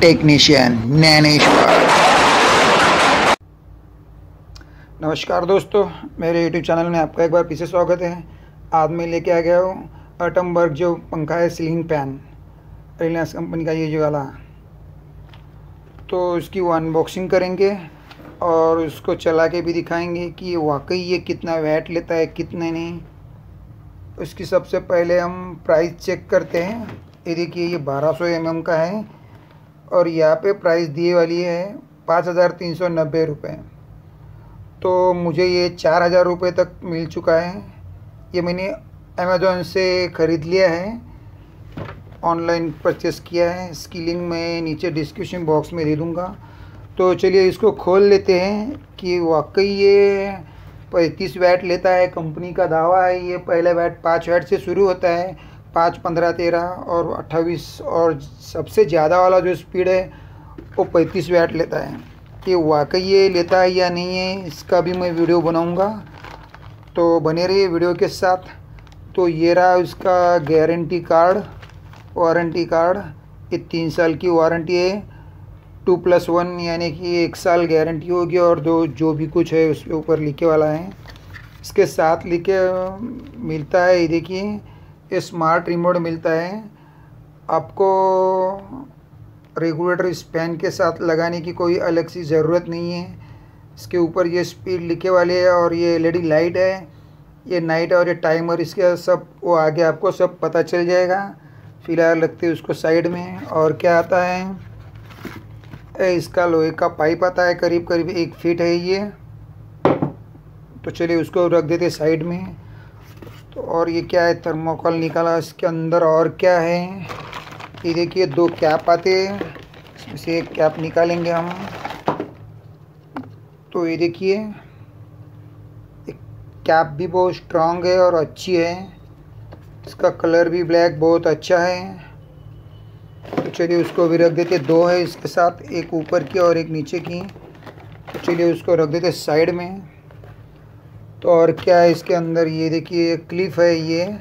Technician Dnyaneshwar. नमस्कार दोस्तों, मेरे YouTube चैनल में आपका एक बार फिर से स्वागत है। आज मैं लेके आ गया हूँ अटमबर्ग जो पंखा है, सीलिंग फैन, रिलायंस कंपनी का ये जो वाला। तो इसकी वो अनबॉक्सिंग करेंगे और उसको चला के भी दिखाएंगे कि वाकई ये कितना वैट लेता है कितने नहीं। उसकी सबसे पहले हम प्राइस चेक करते हैं। ये देखिए, ये 1200 mm का है और यहाँ पे प्राइस दिए वाली है 5390 रुपये। तो मुझे ये 4000 रुपये तक मिल चुका है। ये मैंने अमेज़ॉन से ख़रीद लिया है, ऑनलाइन परचेस किया है। इसकी लिंक मैं नीचे डिस्क्रिप्शन बॉक्स में दे दूँगा। तो चलिए इसको खोल लेते हैं कि वाकई ये 35 वैट लेता है। कंपनी का दावा है ये पहले वैट 5 वैट से शुरू होता है, 5, 15, 13 और 28, और सबसे ज़्यादा वाला जो स्पीड है वो 35 वैट लेता है। कि वाकई ये लेता है या नहीं है, इसका भी मैं वीडियो बनाऊंगा, तो बने रहिए वीडियो के साथ। तो ये रहा उसका गारंटी कार्ड, वारंटी कार्ड। ये 3 साल की वारंटी है, 2+1 यानी कि 1 साल गारंटी होगी और जो भी कुछ है उसके ऊपर लिखे वाला है। इसके साथ लिखे मिलता है, ये देखिए, ये स्मार्ट रिमोट मिलता है। आपको रेगुलेटर इस फैन के साथ लगाने की कोई अलग सी ज़रूरत नहीं है। इसके ऊपर ये स्पीड लिखे वाले है और ये LED लाइट है, ये नाइट और ये टाइमर, इसके सब वो आगे आपको सब पता चल जाएगा। फिलहाल रखते हैं उसको साइड में। और क्या आता है, इसका लोहे का पाइप आता है, करीब करीब 1 फीट है ये। तो चलिए उसको रख देते साइड में। तो और ये क्या है, थर्मोकोल निकाला इसके अंदर। और क्या है, ये देखिए 2 कैप आते हैं, इसमें से एक कैप निकालेंगे हम। तो ये देखिए, एक कैप भी बहुत स्ट्रांग है और अच्छी है। इसका कलर भी ब्लैक बहुत अच्छा है। तो चलिए उसको भी रख देते। 2 है इसके साथ, एक ऊपर की और एक नीचे की। तो चलिए उसको रख देते साइड में। तो और क्या है इसके अंदर, ये देखिए क्लिप है,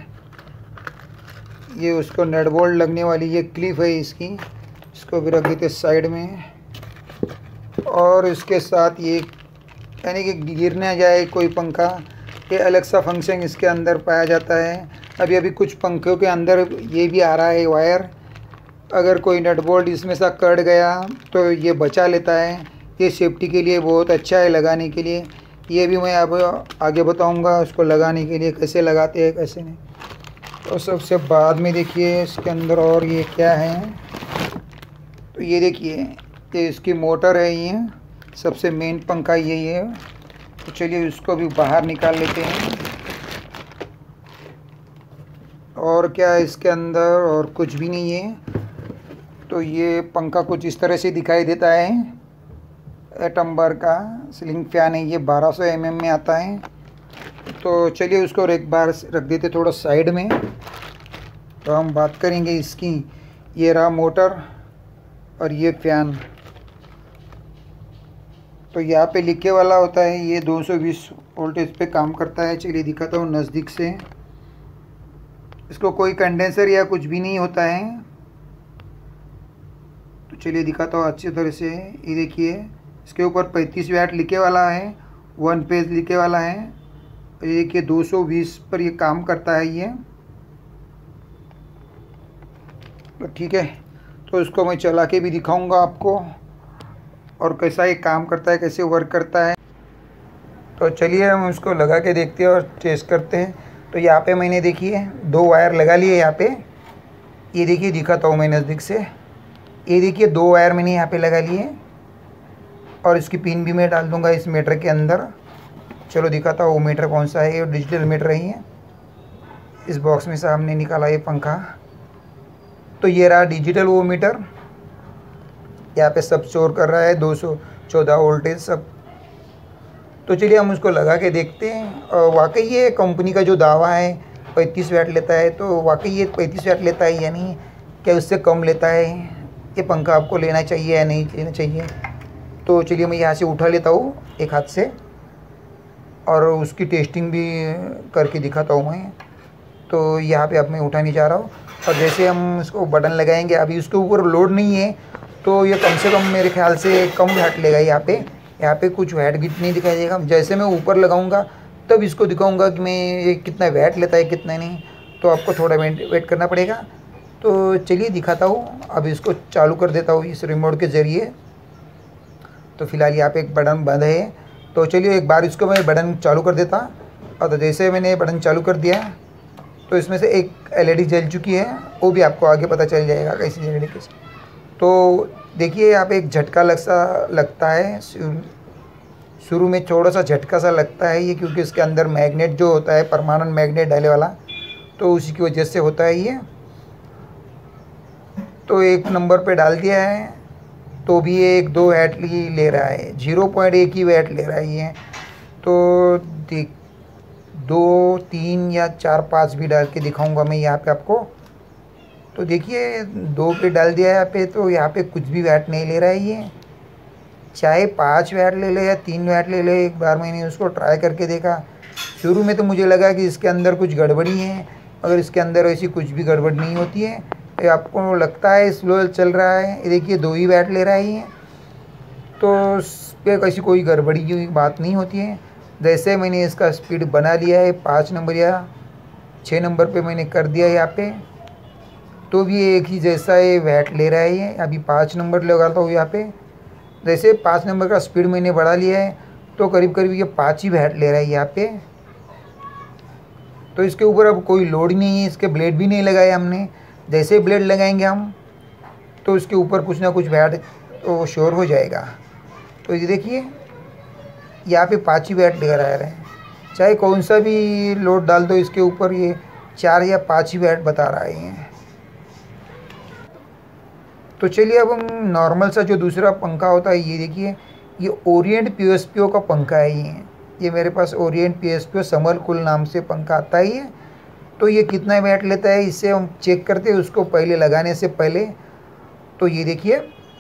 ये उसको नट बोल्ट लगने वाली ये क्लिप है इसकी। इसको भी रख देते साइड में। और इसके साथ ये यानी कि गिर ना जाए कोई पंखा, ये अलग सा फंक्शन इसके अंदर पाया जाता है। अभी कुछ पंखों के अंदर ये भी आ रहा है वायर। अगर कोई नट बोल्ट इसमें से कट गया तो ये बचा लेता है। ये सेफ्टी के लिए बहुत अच्छा है लगाने के लिए। ये भी मैं अब आगे बताऊंगा उसको लगाने के लिए कैसे लगाते हैं कैसे नहीं। तो सबसे बाद में देखिए इसके अंदर और ये क्या है। तो ये देखिए, ये इसकी मोटर है, ये सबसे मेन पंखा यही है। तो चलिए उसको भी बाहर निकाल लेते हैं। और क्या है इसके अंदर, और कुछ भी नहीं है। तो ये पंखा कुछ इस तरह से दिखाई देता है। अटमबर्ग का सीलिंग फैन है, ये 1200 mm में आता है। तो चलिए उसको एक बार रख देते थोड़ा साइड में। तो हम बात करेंगे इसकी। ये रहा मोटर और ये फैन। तो यहाँ पे लिखे वाला होता है ये 220 वोल्टेज पे काम करता है। चलिए दिखाता हूँ नज़दीक से। इसको कोई कंडेंसर या कुछ भी नहीं होता है। तो चलिए दिखाता हूँ अच्छी तरह से। ये देखिए, इसके ऊपर 35 वैट लिखे वाला है, 1 फेज लिखे वाला है। ये देखिए 220 पर ये काम करता है ये। तो ठीक है, तो इसको मैं चला के भी दिखाऊंगा आपको और कैसा ये काम करता है, कैसे वर्क करता है। तो चलिए हम उसको लगा के देखते हैं और टेस्ट करते हैं। तो यहाँ पे मैंने देखिए 2 वायर लगा लिए यहाँ पे। ये देखिए दिखाता हूँ मैं नज़दीक से। ये देखिए 2 वायर मैंने यहाँ पे लगा लिए और इसकी पिन भी मैं डाल दूँगा इस मीटर के अंदर। चलो दिखाता हूँ वो मीटर कौन सा है। ये डिजिटल मीटर है। इस बॉक्स में से हमने निकाला ये पंखा। तो ये रहा डिजिटल वो मीटर। यहाँ पे सब शोर कर रहा है 214 वोल्टेज सब। तो चलिए हम उसको लगा के देखते हैं। और वाकई ये कंपनी का जो दावा है 35 वैट लेता है, तो वाकई ये 35 वैट लेता है या नहीं, क्या उससे कम लेता है, ये पंखा आपको लेना चाहिए या नहीं लेना चाहिए। तो चलिए मैं यहाँ से उठा लेता हूँ एक हाथ से और उसकी टेस्टिंग भी करके दिखाता हूँ मैं। तो यहाँ पे अब मैं उठाने जा रहा हूँ और जैसे हम इसको बटन लगाएंगे, अभी उसके ऊपर लोड नहीं है, तो ये कम से कम मेरे ख्याल से कम वैट लेगा। यहाँ पे कुछ वैट भी नहीं दिखाई देगा। जैसे मैं ऊपर लगाऊंगा तब इसको दिखाऊंगा कि मैं ये कितना वैट लेता है कितना नहीं, तो आपको थोड़ा वेट करना पड़ेगा। तो चलिए दिखाता हूँ। अब इसको चालू कर देता हूँ इस रिमोट के ज़रिए। तो फिलहाल यहाँ पे एक बटन बंद है, तो चलिए एक बार इसको मैं बटन चालू कर देता। और तो जैसे मैंने बटन चालू कर दिया तो इसमें से एक एलईडी जल चुकी है, वो भी आपको आगे पता चल जाएगा कैसी जलेगी कैसे। तो देखिए यहाँ पे एक झटका लगता है, शुरू में थोड़ा सा झटका सा लगता है ये, क्योंकि इसके अंदर मैग्नेट जो होता है परमानेंट मैग्नेट डाले वाला, तो उसी की वजह से होता है ये। तो 1 नंबर पे डाल दिया है, तो भी ये 1-2 वैट ले रहा है, 0.1 ही वैट ले रहा है ये। तो 2, 3 या 4, 5 भी डाल के दिखाऊंगा मैं यहाँ पे आपको। तो देखिए 2 पे डाल दिया यहाँ पे, तो यहाँ पे कुछ भी वैट नहीं ले रहा है ये। चाहे 5 वैट ले ले या 3 वैट ले ले, एक बार मैंने उसको ट्राई करके देखा। शुरू में तो मुझे लगा कि इसके अंदर कुछ गड़बड़ी है, अगर इसके अंदर ऐसी कुछ भी गड़बड़ नहीं होती है। ये आपको लगता है स्लो चल रहा है, ये देखिए 2 ही वैट ले रहा है ये, तो इस पर ऐसी कोई गड़बड़ी की बात नहीं होती है। जैसे मैंने इसका स्पीड बना लिया है 5 नंबर या 6 नंबर पे मैंने कर दिया यहाँ पे, तो भी एक ही जैसा ये वैट ले रहा है ये। अभी 5 नंबर लगाता हूँ यहाँ पे। जैसे 5 नंबर का स्पीड मैंने बढ़ा लिया है, तो करीब करीब ये 5 ही वैट ले रहा है यहाँ पे। तो इसके ऊपर अब कोई लोड नहीं है, इसके ब्लेड भी नहीं लगाए हमने। जैसे ब्लेड लगाएंगे हम, तो इसके ऊपर कुछ ना कुछ वैट तो श्योर हो जाएगा। तो ये देखिए यहाँ पे 5 ही वैट लगा रहे हैं, चाहे कौन सा भी लोड डाल दो इसके ऊपर, ये 4 या 5 ही वैट बता रहा है ये। तो चलिए अब हम नॉर्मल सा जो दूसरा पंखा होता है, ये देखिए ये ओरिएंट पीएसपीओ का पंखा है ये मेरे पास ओरिएंट पीएसपीओ समर कूल नाम से पंखा आता है ये। तो ये कितना वैट लेता है इससे हम चेक करते हैं उसको पहले लगाने से पहले। तो ये देखिए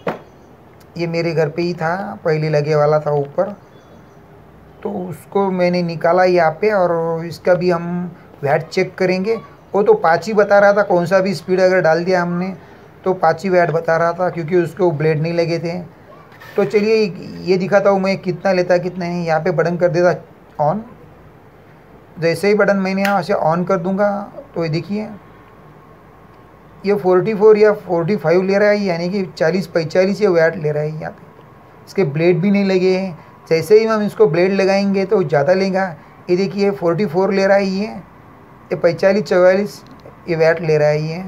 ये मेरे घर पे ही था, पहले लगे वाला था ऊपर, तो उसको मैंने निकाला यहाँ पे, और इसका भी हम वैट चेक करेंगे। वो तो 5 ही बता रहा था, कौन सा भी स्पीड अगर डाल दिया हमने तो 5 ही वैट बता रहा था, क्योंकि उसको ब्लेड नहीं लगे थे। तो चलिए ये दिखाता हूँ मैं कितना लेता है कितना नहीं। यहाँ पे बटन कर देता ऑन। जैसे ही बटन मैंने यहाँ से ऑन कर दूंगा, तो ये देखिए ये 44 या 45 ले रहा है, यानी कि 40-45 ये वैट ले रहा है यहाँ पे। इसके ब्लेड भी नहीं लगे हैं। जैसे ही हम इसको ब्लेड लगाएंगे तो ज़्यादा लेगा। ये देखिए 44 ले रहा है ये 45-44 ये वैट ले रहा है ये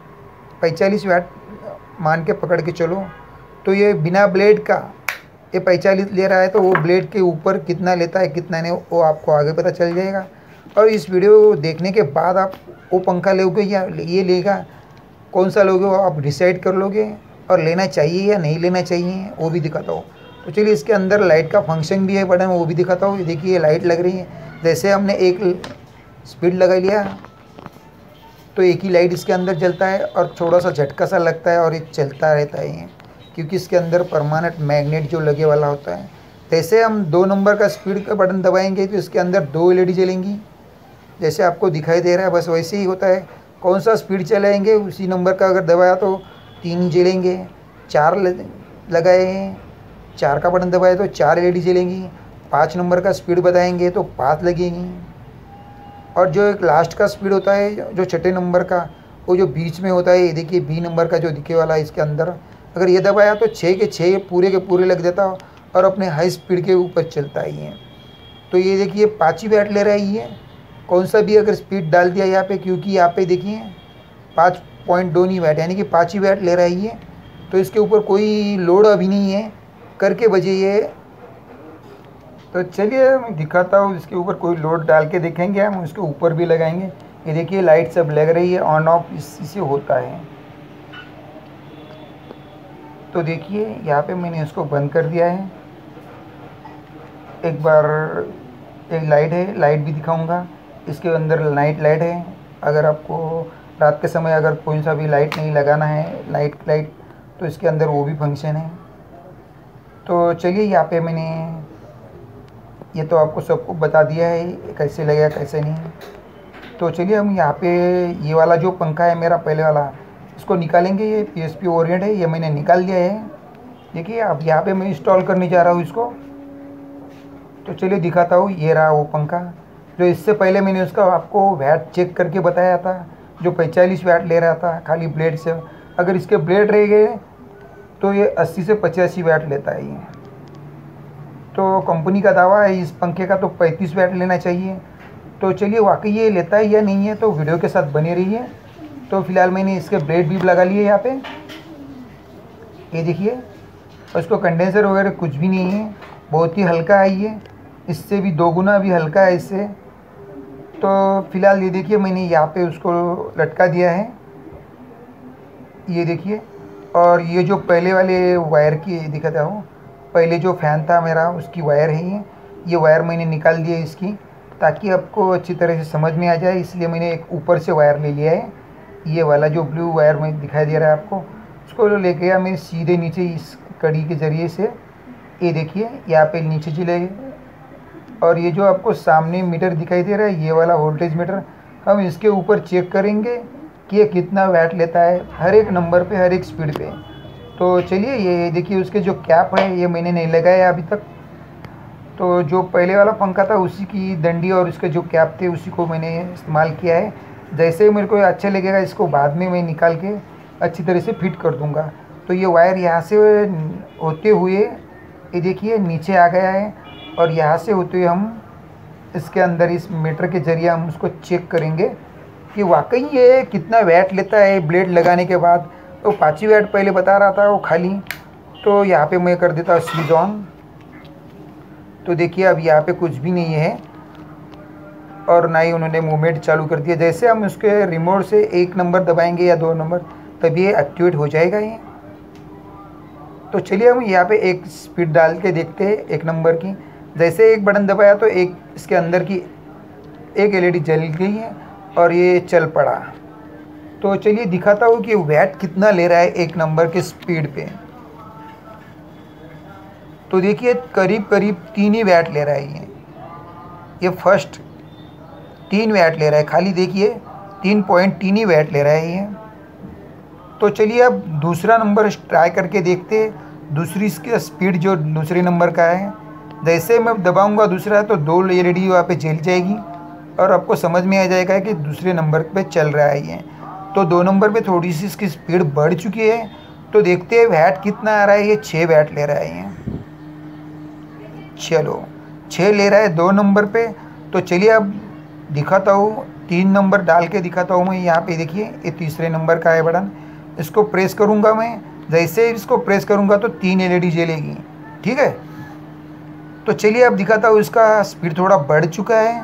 45 वैट मान के पकड़ के चलो। तो ये बिना ब्लेड का ये 45 ले रहा है, तो वो ब्लेड के ऊपर कितना लेता है कितना नहीं वो आपको आगे पता चल जाएगा। और इस वीडियो देखने के बाद आप वो पंखा लोगे या ये लेगा, कौन सा लोगे वो आप डिसाइड कर लोगे, और लेना चाहिए या नहीं लेना चाहिए वो भी दिखाता हूँ। तो चलिए इसके अंदर लाइट का फंक्शन भी है बटन, वो भी दिखाता हूँ। देखिए ये लाइट लग रही है। जैसे हमने एक स्पीड लगा लिया तो एक ही लाइट इसके अंदर जलता है, और थोड़ा सा झटका सा लगता है और ये चलता रहता है ये, क्योंकि इसके अंदर परमानेंट मैग्नेट जो लगे वाला होता है। जैसे हम 2 नंबर का स्पीड का बटन दबाएंगे तो इसके अंदर 2 एलईडी जलेंगी, जैसे आपको दिखाई दे रहा है। बस वैसे ही होता है, कौन सा स्पीड चलाएंगे उसी नंबर का अगर दबाया तो 3 जलेंगे। 4 लगाए 4 का बटन दबाए तो 4 एलईडी जलेंगी। 5 नंबर का स्पीड बताएंगे तो 5 लगेंगी। और जो एक लास्ट का स्पीड होता है जो 6ठे नंबर का, वो जो बीच में होता है, ये देखिए बी नंबर का जो दिखे वाला है इसके अंदर, अगर ये दबाया तो 6 के 6 पूरे के पूरे लग जाता और अपने हाई स्पीड के ऊपर चलता है ये। तो ये देखिए 5 ही वैट ले रहा है ये, कौन सा भी अगर स्पीड डाल दिया यहाँ पे, क्योंकि यहाँ पे देखिए 5.2 वैट यानी कि 5 ही वैट ले रहा है ये। तो इसके ऊपर कोई लोड अभी नहीं है करके बजे ये। तो चलिए मैं दिखाता हूँ, इसके ऊपर कोई लोड डाल के देखेंगे हम, उसके ऊपर भी लगाएंगे। ये देखिए लाइट सब लग रही है, ऑन ऑफ इसी से होता है। तो देखिए यहाँ पे मैंने इसको बंद कर दिया है। एक बार एक लाइट है, लाइट भी दिखाऊंगा। इसके अंदर नाइट लाइट है, अगर आपको रात के समय अगर कोई सा भी लाइट नहीं लगाना है लाइट तो इसके अंदर वो भी फंक्शन है। तो चलिए यहाँ पे मैंने ये तो आपको सबको बता दिया है कैसे लगेगा कैसे नहीं। तो चलिए हम यहाँ पे ये वाला जो पंखा है मेरा पहले वाला, इसको निकालेंगे। ये PSP ओरिएंट है, ये मैंने निकाल दिया है। देखिए अब यहाँ पे मैं इंस्टॉल करने जा रहा हूँ इसको। तो चलिए दिखाता हूँ। ये रहा वो पंखा, जो इससे पहले मैंने उसका आपको वैट चेक करके बताया था, जो 45 वैट ले रहा था खाली ब्लेड से। अगर इसके ब्लेड रह गए तो ये 80 से 85 वैट लेता है ये। तो कंपनी का दावा है इस पंखे का तो 35 वैट लेना चाहिए। तो चलिए वाकई ये लेता है या नहीं है, तो वीडियो के साथ बने रहिए। तो फिलहाल मैंने इसके ब्लेड भी लगा लिए यहाँ पे, ये देखिए। और इसको कंडेंसर वगैरह कुछ भी नहीं है, बहुत ही हल्का है ये, इससे भी 2 गुना भी हल्का है इससे। तो फिलहाल ये देखिए मैंने यहाँ पे उसको लटका दिया है, ये देखिए। और ये जो पहले वाले वायर की दिखाता हूँ, पहले जो फ़ैन था मेरा उसकी वायर है ये वायर मैंने निकाल दिया इसकी, ताकि आपको अच्छी तरह से समझ में आ जाए। इसलिए मैंने एक ऊपर से वायर ले लिया है, ये वाला जो ब्लू वायर में दिखाई दे रहा है आपको, उसको ले गया मैं सीधे नीचे इस कड़ी के ज़रिए से। ये देखिए यहाँ पे नीचे चले गए। और ये जो आपको सामने मीटर दिखाई दे रहा है, ये वाला वोल्टेज मीटर, हम इसके ऊपर चेक करेंगे कि ये कितना वैट लेता है हर एक नंबर पे, हर एक स्पीड पे। तो चलिए ये देखिए उसके जो कैप है ये मैंने नहीं लगाया अभी तक। तो जो पहले वाला पंखा था उसी की डंडी और उसके जो कैप थे उसी को मैंने इस्तेमाल किया है। जैसे ही मेरे को अच्छा लगेगा इसको बाद में मैं निकाल के अच्छी तरह से फिट कर दूंगा। तो ये वायर यहाँ से होते हुए ये देखिए नीचे आ गया है, और यहाँ से होते हुए हम इसके अंदर इस मीटर के ज़रिए हम उसको चेक करेंगे कि वाकई ये कितना वैट लेता है ब्लेड लगाने के बाद। तो 5 वैट पहले बता रहा था वो खाली। तो यहाँ पे मैं कर देता हूँ स्विच ऑन। तो देखिए अब यहाँ पे कुछ भी नहीं है, और ना ही उन्होंने मूवमेंट चालू कर दिया। जैसे हम उसके रिमोट से 1 नंबर दबाएंगे या 2 नंबर, तभी ये एक्टिवेट हो जाएगा ये। तो चलिए हम यहाँ पे एक स्पीड डाल के देखते हैं 1 नंबर की। जैसे एक बटन दबाया तो एक इसके अंदर की एक LED जल गई है और ये चल पड़ा। तो चलिए दिखाता हूँ कि वैट कितना ले रहा है 1 नंबर के स्पीड पे। तो देखिए करीब करीब 3 ही वैट ले रहा है ये फर्स्ट 3 वैट ले रहा है खाली, देखिए 3.3 ही वैट ले रहा है ये। तो चलिए अब दूसरा नंबर ट्राई करके देखते हैं, दूसरी इसकी स्पीड जो दूसरे नंबर का है। जैसे मैं दबाऊंगा दूसरा तो 2 LED वहाँ पे जल जाएगी और आपको समझ में आ जाएगा कि दूसरे नंबर पे चल रहा है ये। तो 2 नंबर पे थोड़ी सी इसकी स्पीड बढ़ चुकी है। तो देखते हैं वैट कितना आ रहा है। ये 6 वैट ले रहा है ये, चलो 6 ले रहा है 2 नंबर पे। तो चलिए अब दिखाता हूँ 3 नंबर डाल के दिखाता हूँ मैं। यहाँ पे देखिए ये तीसरे नंबर का है बटन, इसको प्रेस करूँगा मैं। जैसे इसको प्रेस करूँगा तो 3 LED जलेगी, ठीक है। तो चलिए अब दिखाता हूँ इसका स्पीड थोड़ा बढ़ चुका है।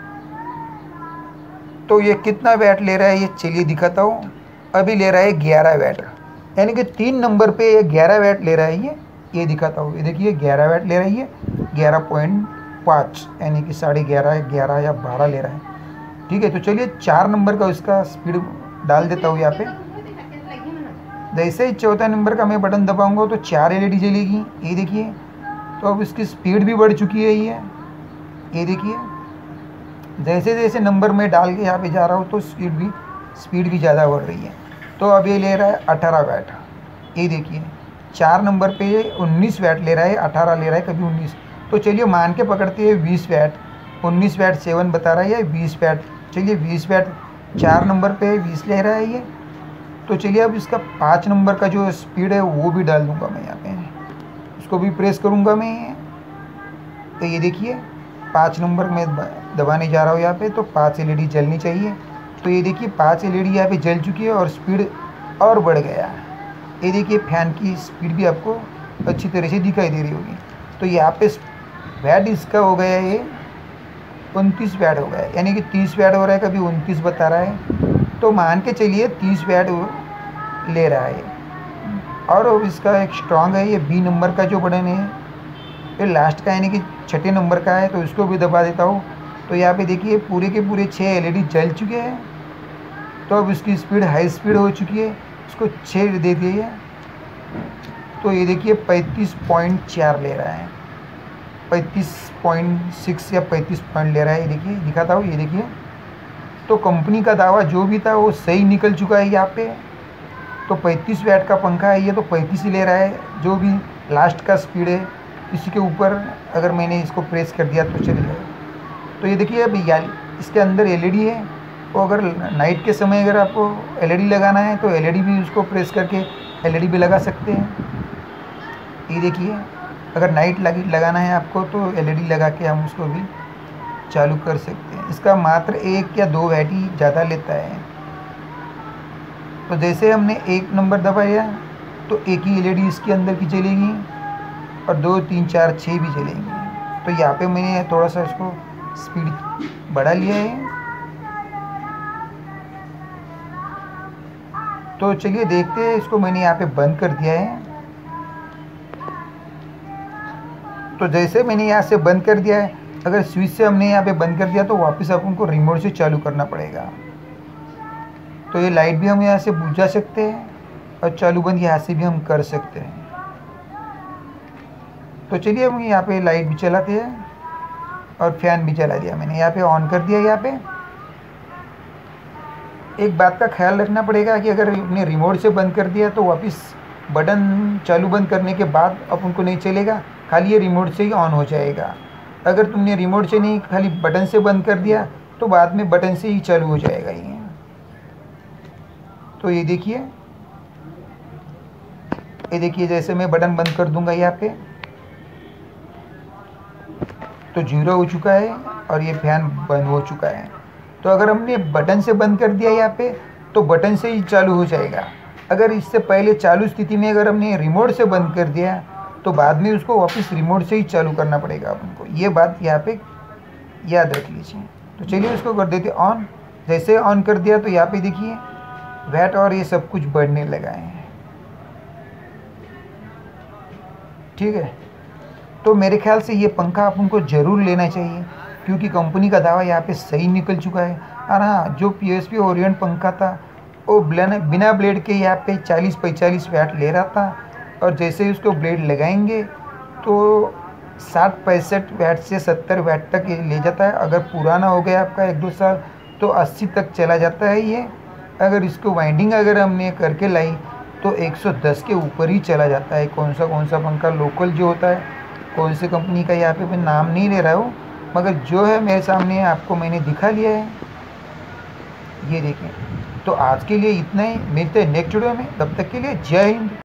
तो ये कितना वैट ले रहा है ये चलिए दिखाता हूँ। अभी ले रहा है 11 वैट, यानी कि 3 नंबर पे ये 11 वैट ले रहा है ये दिखाता हूँ। ये देखिए 11 वैट ले रही है, 11.5 यानी कि 11.5 11 या 12 ले रहा है, ठीक है। तो चलिए 4 नंबर का उसका स्पीड डाल देता हूँ यहाँ पे। जैसे ही चौथा नंबर का मैं बटन दबाऊंगा तो 4 LED जलेगी, ये देखिए। तो अब इसकी स्पीड भी बढ़ चुकी है ये देखिए। जैसे जैसे नंबर में डाल के यहाँ पे जा रहा हूँ तो स्पीड भी ज़्यादा बढ़ रही है। तो अब ये ले रहा है 18 वैट, ये देखिए। 4 नंबर पे 19 वैट ले रहा है, 18 ले रहा है, कभी 19। तो चलिए मान के पकड़ते हैं 20 वैट। 19 वैट 7 बता रहा है या 20 वैट, चलिए 20 वैट 4 नंबर पे 20 ले रहा है ये। तो चलिए अब इसका 5 नंबर का जो स्पीड है वो भी डाल दूंगा मैं यहाँ पे, उसको भी प्रेस करूँगा मैं। तो ये देखिए 5 नंबर में दबाने जा रहा हूँ यहाँ पे। तो 5 LED जलनी चाहिए। तो ये देखिए 5 LED यहाँ पे जल चुकी है और स्पीड और बढ़ गया। ये देखिए फैन की स्पीड भी आपको अच्छी तरह से दिखाई दे रही होगी। तो यहाँ पे वैट इसका हो गया ये 29 वैट हो गया, यानी कि 30 वैट हो रहा है, कभी 29 बता रहा है। तो मान के चलिए 30 वैट ले रहा है। और अब इसका एक स्ट्रॉन्ग है ये B नंबर का जो बटन है, ये लास्ट का यानी कि 6ठे नंबर का है। तो इसको भी दबा देता हूँ। तो यहाँ पे देखिए पूरे के पूरे 6 LED जल चुके हैं। तो अब इसकी स्पीड हाई स्पीड हो चुकी है, इसको 6 दे दिए। तो ये देखिए 35.4 ले रहा है, 35.6 या 35 पॉइंट ले रहा है। ये देखिए दिखाता हूँ, ये देखिए। तो कंपनी का दावा जो भी था वो सही निकल चुका है यहाँ पे। तो 35 वैट का पंखा है ये, तो 35 ही ले रहा है। जो भी लास्ट का स्पीड है इसी के ऊपर अगर मैंने इसको प्रेस कर दिया तो चलेगा। तो ये देखिए अभी इसके अंदर एलईडी है। तो अगर नाइट के समय अगर आपको एलईडी लगाना है तो एलईडी भी उसको प्रेस करके एलईडी भी लगा सकते हैं। ये देखिए अगर नाइट लगाना है आपको तो एलईडी लगा के हम उसको भी चालू कर सकते हैं। इसका मात्र 1 या 2 वैट ही ज़्यादा लेता है। तो जैसे हमने 1 नंबर दबाया तो एक ही एलईडी इसके अंदर की चलेगी और 2, 3, 4, 6 भी चलेंगी। तो यहाँ पे मैंने थोड़ा सा इसको स्पीड बढ़ा लिया है। तो चलिए देखते हैं, इसको मैंने यहाँ पे बंद कर दिया है। तो जैसे मैंने यहाँ से बंद कर दिया है, अगर स्विच से हमने यहाँ पे बंद कर दिया तो वापस अपन को रिमोट से चालू करना पड़ेगा। तो ये लाइट भी हम यहाँ से बुझा सकते हैं और चालू बंद यहाँ से भी हम कर सकते हैं। तो चलिए हम यहाँ पे लाइट भी चलाते हैं और फैन भी चला दिया मैंने, यहाँ पे ऑन कर दिया। यहाँ पे एक बात का ख्याल रखना पड़ेगा कि अगर अपने रिमोट से बंद कर दिया तो वापस बटन चालू बंद करने के बाद अपन को नहीं चलेगा, खाली ये रिमोट से ही ऑन हो जाएगा। अगर तुमने रिमोट से नहीं खाली बटन से बंद कर दिया तो बाद में बटन से ही चालू हो जाएगा ये। तो ये देखिए जैसे मैं बटन बंद कर दूंगा यहाँ पे तो 0 हो चुका है और ये फैन बंद हो चुका है। तो अगर हमने बटन से बंद कर दिया यहाँ पे तो बटन से ही चालू हो जाएगा। अगर इससे पहले चालू स्थिति में अगर हमने रिमोट से बंद कर दिया तो बाद में उसको वापस रिमोट से ही चालू करना पड़ेगा अपन को। ये बात यहाँ पे याद रख लीजिए। तो चलिए उसको कर देते ऑन। जैसे ऑन कर दिया तो यहाँ पे देखिए वैट और ये सब कुछ बढ़ने लगा है। ठीक है, तो मेरे ख्याल से ये पंखा अपन को ज़रूर लेना चाहिए क्योंकि कंपनी का दावा यहाँ पे सही निकल चुका है। और हाँ, जो PSP ओरिएंट पंखा था वो बिना ब्लेड के यहाँ पे 40-45 वैट ले रहा था और जैसे ही उसको ब्लेड लगाएंगे तो 60-65 वैट से 70 वैट तक ये ले जाता है। अगर पुराना हो गया आपका 1-2 साल तो 80 तक चला जाता है ये। अगर इसको वाइंडिंग अगर हमने करके लाई तो 110 के ऊपर ही चला जाता है। कौन सा पंखा लोकल जो होता है, कौन सी कंपनी का यहाँ पे मैं नाम नहीं ले रहा हूँ, मगर जो है मेरे सामने आपको मैंने दिखा लिया है। ये देखें। तो आज के लिए इतना ही, मिलते हैं नेक्स्ट वीडियो में। तब तक के लिए जय हिंद।